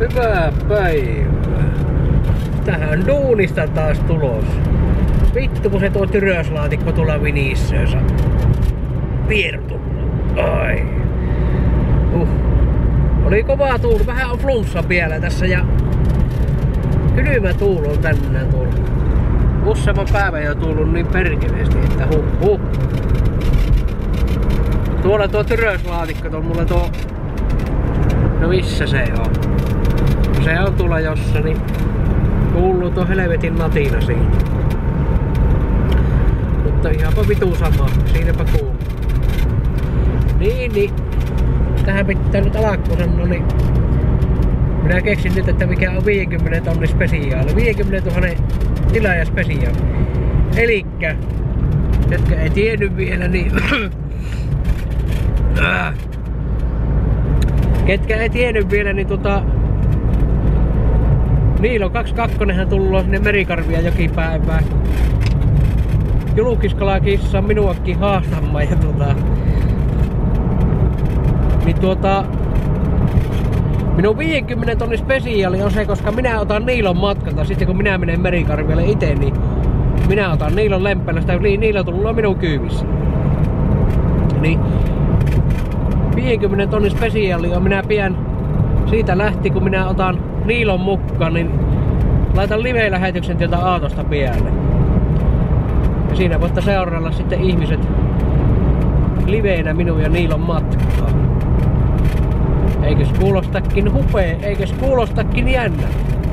Hyvää päivää. Tähän duunista taas tulos. Vittu kun se tuo tyröslaatikko tulla vinisseensä. Vierutu. Ai. Oli kova tuuli. Vähän on flunssa vielä tässä ja kylmä tuuli on tänään tullut. Useamman päivän jo tullut niin perkeleesti, että huh. Tuolla tuo tyröslaatikko, tuolla mulla tuo... No missä se on? Se on tuolla jossa, niin kuuluu tuo helvetin natina siinä. Mutta ihanpa vitu sama, siinäpä kuuluu. Niin. Tähän pitää nyt alakko sanoa, niin minä keksin nyt, että mikä on 50 tonnin spesiaali. 50 000 tilaajaspesiaali. Elikkä, jotka ei tiennyt vielä, niin... Ketkä ei tiennyt vielä, niin Niilo 22 tullut sinne Merikarvia jokipäivään. Julkiskalakissa minuakin haastamaan ja niin minun 50 tonnin spesiaali on se, koska minä otan Niilon matkalta. Sitten kun minä menen Merikarvialle itse, niin minä otan Niilon lempälästä. Niilo tullut minun kyyvissä. Niin 50 tonnin spesiaali on minä pian siitä lähti, kun minä otan Niilon mukaan, niin laitan live-lähetyksen sieltä autosta pialle. Ja siinä voitte seurailla sitten ihmiset liveenä minun ja Niilon matkaa. Eikös kuulostakin hupee, eikös kuulostakin jännä.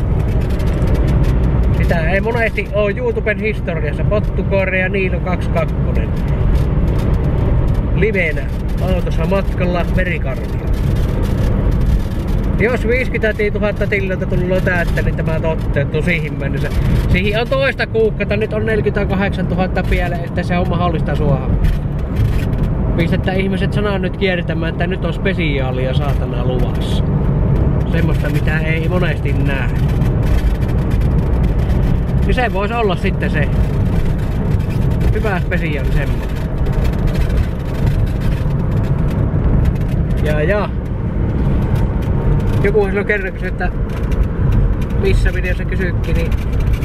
Sitä ei monesti oo YouTuben historiassa. Pottukoire ja Niilo 22. Liveenä autossa matkalla Merikarvia. Jos 50 000 tililtä tullut tästä, niin tämä toteutuu siihen mennessä. Siihen on toista kuukautta, nyt on 48 000 piele, että se on mahdollista suoha. Pistetään ihmiset sanaa nyt kiertämään, että nyt on spesiaalia saatana luvassa. Semmoista mitä ei monesti näe. Niin se voisi olla sitten se. Hyvä spesiaali semmoinen. Ja. Joku silloin kerran kysyi, että missä videossa kysyikki, niin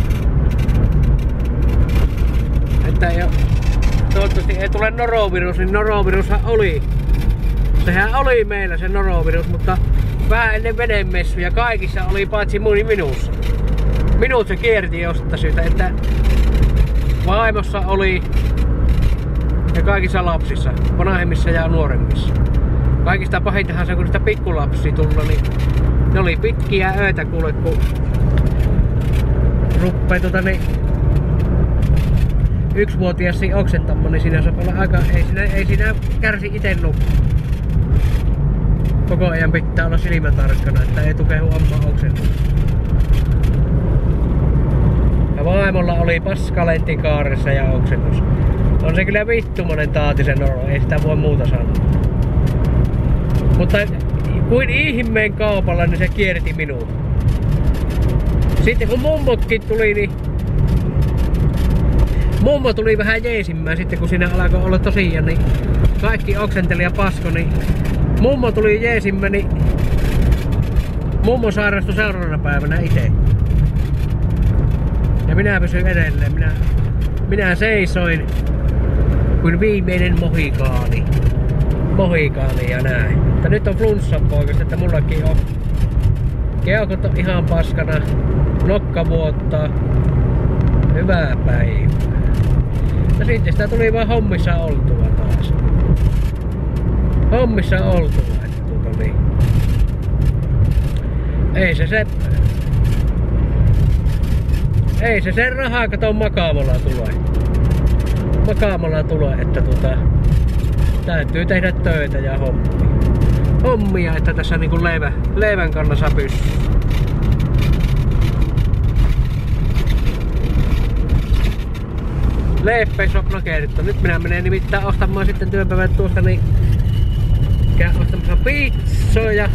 että jo toivottavasti ei tule norovirus, niin norovirushan oli. Sehän oli meillä se norovirus, mutta vähän ennen vedenmessuja kaikissa oli paitsi minussa. Minut se kierti jostain syystä, että vaimossa oli ja kaikissa lapsissa, vanhemmissa ja nuoremmissa. Kaikista pahintahan se, kun sitä pikkulapsia tulla, niin ne oli pitkiä öitä kuule, kun ruppee yksivuotias oksentamaan, niin siinä saa olla aika, ei siinä kärsi ite nukkua. Koko ajan pitää olla silmätarkkana, että ei tukehu amma oksentaa. Ja vaimolla oli paskalentti kaaressa ja oksennus. On se kyllä vittumonen taatisen olo, ei sitä voi muuta sanoa. Mutta kuin ihmeen kaupalla, niin se kierti minua. Sitten kun mummotkin tuli, niin mummo tuli vähän jeesimään sitten kun siinä alkoi olla tosiaan, niin kaikki oksenteli ja pasko, niin mummo tuli jeesimään, niin mummo sairastui seuraavana päivänä itse. Ja minä pysyin edelleen. Minä seisoin kuin viimeinen mohikaani ja näin. Mutta nyt on flunssan poikasta, että mullakin on keuhkot on ihan paskana, nokka vuottaa. Hyvää päivää. Ja sitten sitä tuli vaan hommissa oltua taas. Hommissa oltua, että niin. Ei se sen rahaa kato makaamolla tulee, että täytyy tehdä töitä ja hommia, että tässä niinku leivän kannassa pysyy. Leifpeisopna kertoo. Nyt minä menen nimittäin ostamaan sitten työpäivät tuosta, niin käyn ostamassa pizzoja.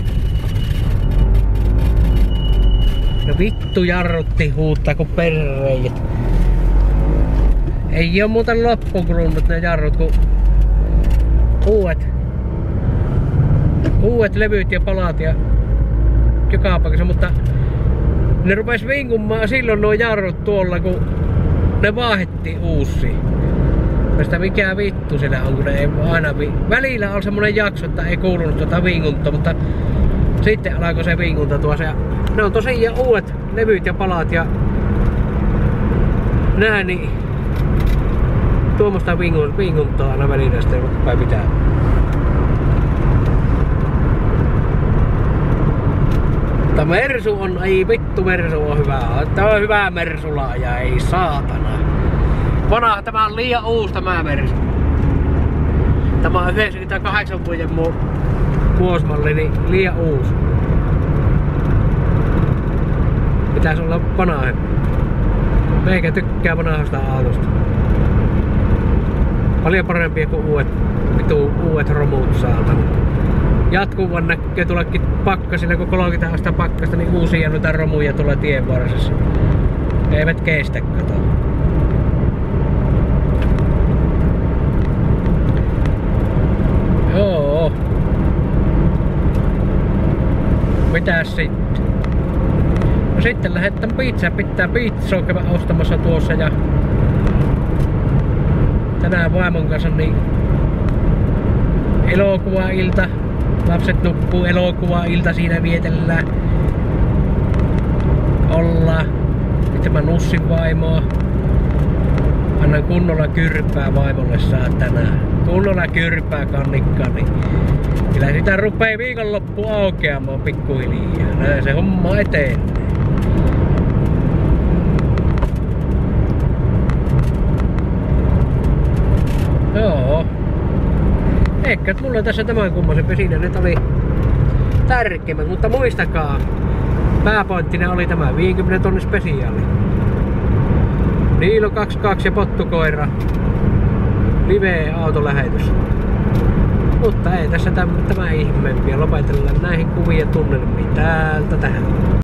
No vittu jarrutti huuttaa kun perreijät. Ei oo muuten loppukulunut ne jarrut, kun uudet levyt ja palat ja joka paikassa, mutta ne rupes vinkumaan silloin nuo jarrut tuolla, kun ne vaahettiin uusi. Sitä mikä vittu siellä on, kun ne ei aina välillä on semmonen jakso, että ei kuulunut tuota vinkuntaa, mutta sitten alkoi se vinkunta tuossa. Ja ne on tosiaan uudet levyt ja palat ja nää, niin tuommoista vinkuntaa aina välillä sitten vai mitään. Mutta Mersu on, ei vittu Mersu on hyvä. Tämä on hyvä Mersulla ja ei saatana. Tämä on liian uusi tämä Mersu. Tämä on 98 vuoden vuosimalli, niin liian uusi. Pitäis olla vanhempi. Meikä tykkää vanhasta autosta. Paljon parempia kuin uudet romut saatana. Jatkuvan näkee tuleekin pakkasilla, kun 30 astetta pakkasta, niin uusia noita romuja tulee tien varsissa. Eivät kestä, kato. Joo. Mitäs sitten? No sitten lähdetään pitää pizzaa käydä ostamassa tuossa ja tänään vaimon kanssa niin elokuvailta. Lapset nukkuu, elokuvailta siinä vietellään. Ollaan. Sitten mä nussin vaimoa. Annan kunnolla kyrpää vaimolle saa tänään. Kunnolla kyrpää kannikkaan, niin kyllä sitä rupee viikonloppu aukeamaan pikkuhiljaa. Näin se homma etenee. Joo. Ehkä mulla tässä tämän kummosen siinä nyt oli tärkeimmät, mutta muistakaa, pääpointtina oli tämä 50 tonnin spesiaali. Niilo 22 ja pottukoira. Live autolähetys. Mutta ei tässä tämä ihmeempiä. Lopetellaan näihin kuvia tunnelmiin täältä tähän.